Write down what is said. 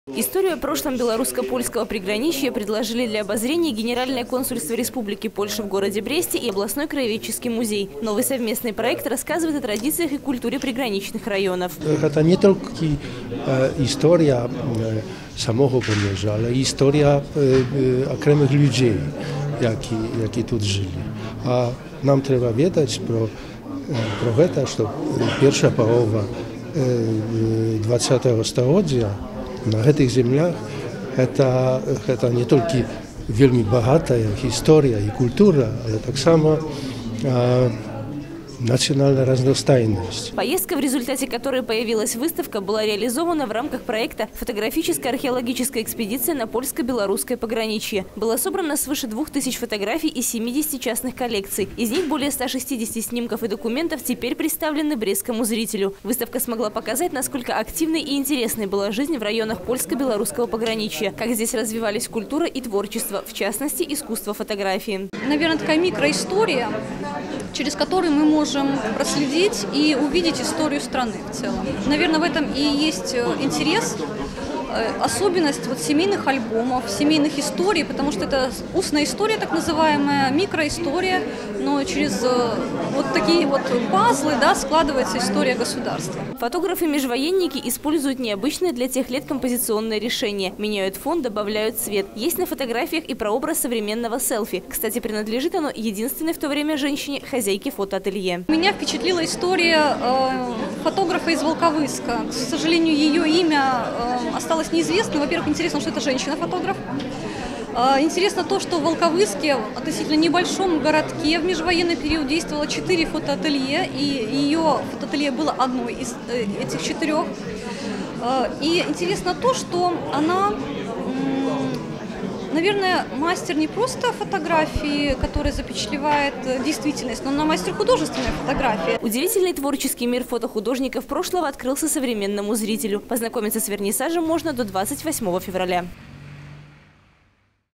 Историю о прошлом белорусско-польского приграничья предложили для обозрения Генеральное консульство Республики Польша в городе Бресте и областной краеведческий музей. Новый совместный проект рассказывает о традициях и культуре приграничных районов. Это не только история самого Поморza, ale история окремых людей, які тут жили. А нам треба wiedzieć про это, что первая полова 20-го столетия на этих землях это не только вельми богатая история и культура, але так само национальная разностайность. Поездка, в результате которой появилась выставка, была реализована в рамках проекта «Фотографическая археологическая экспедиция на польско-белорусское пограничье». Было собрано свыше 2000 фотографий и 70 частных коллекций. Из них более 160 снимков и документов теперь представлены брестскому зрителю. Выставка смогла показать, насколько активной и интересной была жизнь в районах польско-белорусского пограничья, как здесь развивались культура и творчество, в частности, искусство фотографии. Наверное, такая микроистория, через которую мы можем проследить и увидеть историю страны в целом. Наверное, в этом и есть интерес, особенность семейных альбомов, семейных историй, потому что это устная история, так называемая, микроистория, но через такие пазлы складывается история государства. Фотографы-межвоенники используют необычные для тех лет композиционные решения. Меняют фон, добавляют цвет. Есть на фотографиях и прообраз современного селфи. Кстати, принадлежит оно единственной в то время женщине, хозяйке фотоателье. Меня впечатлила история фотографа из Волковыска. К сожалению, ее имя осталось неизвестно. Во-первых, интересно, что это женщина-фотограф. Интересно то, что в Волковыске, относительно небольшом городке, в межвоенный период действовало 4 фотоателье, и ее фотоателье было одной из этих 4. И интересно то, что она, наверное, мастер не просто фотографии, которая запечатлевает действительность, но она мастер художественной фотографии. Удивительный творческий мир фотохудожников прошлого открылся современному зрителю. Познакомиться с вернисажем можно до 28 февраля.